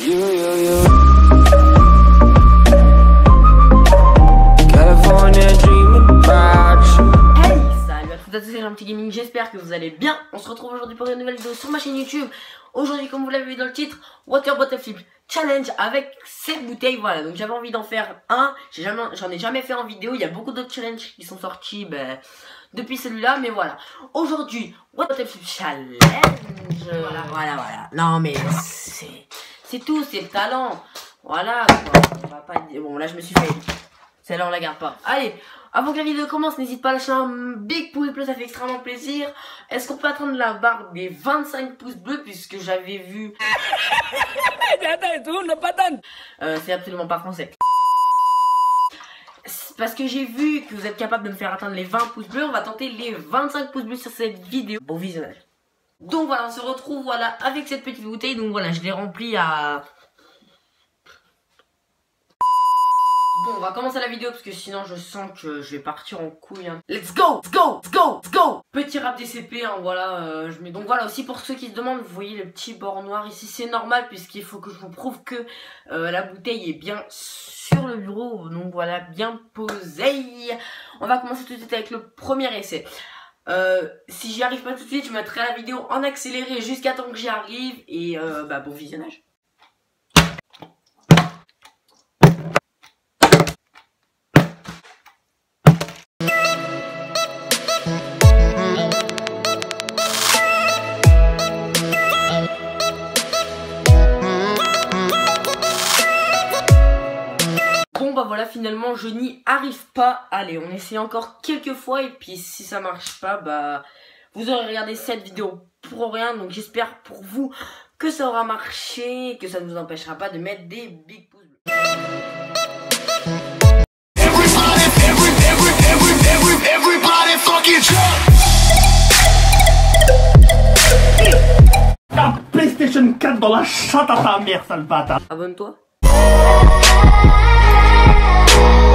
C'est un petit gaming, j'espère que vous allez bien. On se retrouve aujourd'hui pour une nouvelle vidéo sur ma chaîne YouTube. Aujourd'hui, comme vous l'avez vu dans le titre, Water Bottle Flip Challenge avec cette bouteille. Voilà, donc j'avais envie d'en faire un. J'en ai jamais fait en vidéo. Il y a beaucoup d'autres challenges qui sont sortis depuis celui-là, mais voilà. Aujourd'hui, Water Bottle Flip Challenge. Voilà. Non, mais c'est tout, c'est le talent. Voilà, quoi. On va pas dire. Bon, là, je me suis fait. Celle-là, on la garde pas. Allez, avant que la vidéo commence, n'hésite pas à lâcher un big pouce bleu, ça fait extrêmement plaisir. Est-ce qu'on peut atteindre la barre des 25 pouces bleus, puisque j'avais vu... c'est absolument pas français. Parce que j'ai vu que vous êtes capable de me faire atteindre les 20 pouces bleus, on va tenter les 25 pouces bleus sur cette vidéo. Bon visionnage. Donc voilà, on se retrouve voilà avec cette petite bouteille. Donc voilà, je l'ai remplie à... Bon, on va commencer la vidéo parce que sinon je sens que je vais partir en couille. Hein. Let's go, let's go, let's go, let's go. Petit rap DCP, hein, voilà. Je mets donc voilà aussi pour ceux qui se demandent, vous voyez le petit bord noir ici, c'est normal puisqu'il faut que je vous prouve que la bouteille est bien sur le bureau. Donc voilà, bien posée. On va commencer tout de suite avec le premier essai. Si j'y arrive pas tout de suite, je mettrai la vidéo en accéléré jusqu'à temps que j'y arrive et bon visionnage. Voilà, finalement je n'y arrive pas. Allez, on essaie encore quelques fois et puis si ça marche pas, vous aurez regardé cette vidéo pour rien. Donc j'espère pour vous que ça aura marché et que ça ne vous empêchera pas de mettre des big pouces bleus. La PlayStation 4 dans la chatte à ta mère, sale bâtard. Abonne-toi.